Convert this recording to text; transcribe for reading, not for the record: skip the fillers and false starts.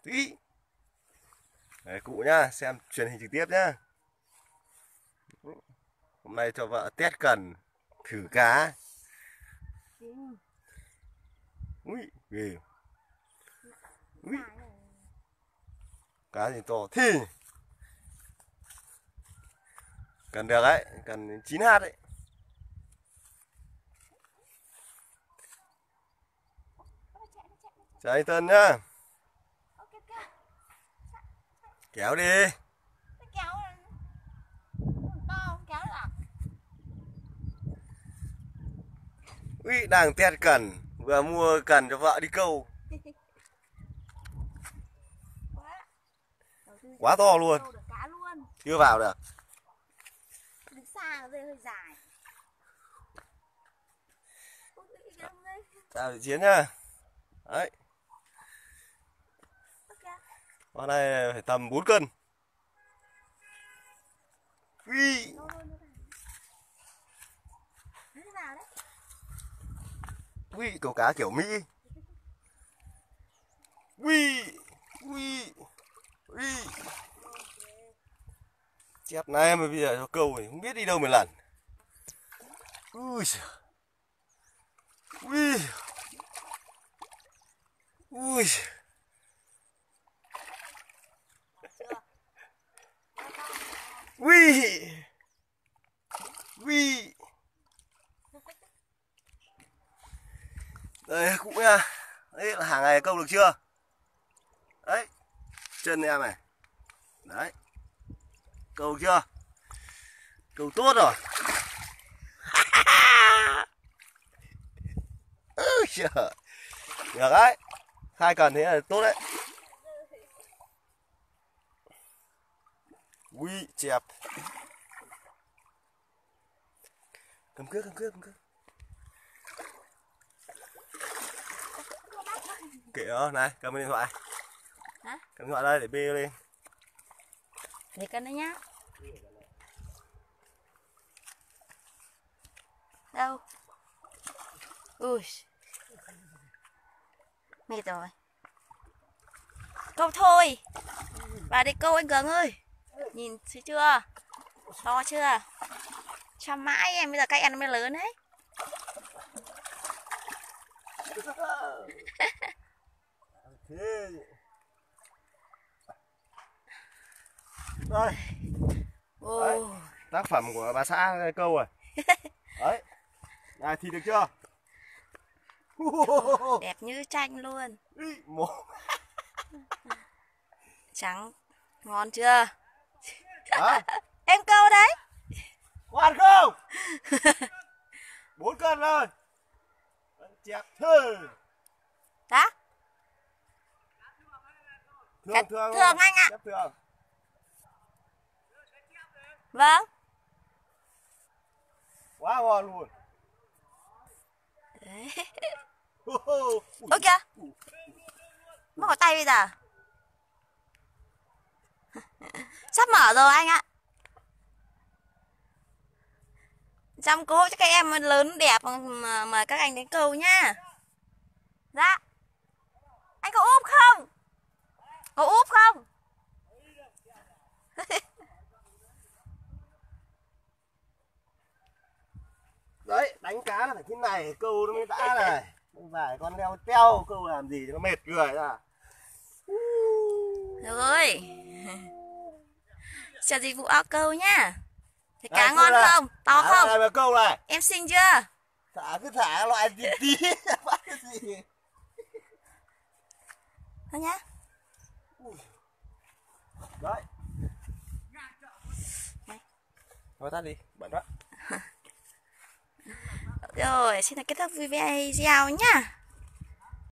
tí. Đấy, cụ nhá, xem truyền hình trực tiếp nhá. Hôm nay cho vợ test cần thử cá. Ui, ghê. Ui. Cá gì to thì cần được đấy, cần 9 hạt đấy. Chào anh Tân nhá. Kéo đi. Ui, đang test cần, vừa mua cần cho vợ đi câu. Quá to luôn. Chưa vào được. Chào chị Chiến nhá. Đấy. Con này phải tầm 4 cân. Ui. Ui, câu cá kiểu Mỹ. Ui. Ui. Ui. Chép này mà bây giờ cho câu thì không biết đi đâu một lần. Ui. Ui. Ui. Ui. Ui. Đây cụ nha. Đấy là hàng ngày câu được chưa? Đấy. Chân em này. Đấy. Câu chưa? Câu tốt rồi. Được đấy. 2 cần thế là tốt đấy. Ui, chẹp. Cầm cước. Kìa, này, cầm điện thoại. Hả? Cầm điện thoại đây để bê lên. Để cân đấy nhá. Đâu? Ui. Mệt rồi. Câu thôi. Bà đi câu anh Cường ơi. Nhìn thấy chưa? To chưa? Cho mãi em, bây giờ các em nó mới lớn đấy. Đây. Đấy, tác phẩm của bà xã câu rồi. Đấy. Này thì được chưa? Đẹp như tranh luôn. Trắng. Ngon chưa? Em câu đấy. Hoàn không? 4 cân rồi. Chẹp thử. Đó. Thường anh ạ. Thường. Vâng. Quá ngon luôn. Đấy. Ôi kìa. Mất vào tay bây giờ. Sắp mở rồi anh ạ. Trong cô cho các em lớn đẹp mà mời các anh đến câu nhá. Dạ. Anh có úp không? Có úp không? Đấy, đánh cá là phải thế này, câu nó mới đã này. Không phải con leo teo câu làm gì cho nó mệt người ra. Được rồi. Chờ dịch vụ ao câu nhá. Thấy cá Này, ngon không? To không? Này mà câu này. Em xinh chưa? Cứ thả loại tí tí. Cái gì? Thôi nhá. Đấy. Thôi tắt đi, bận quá. Rồi, xin kết thúc video nhá.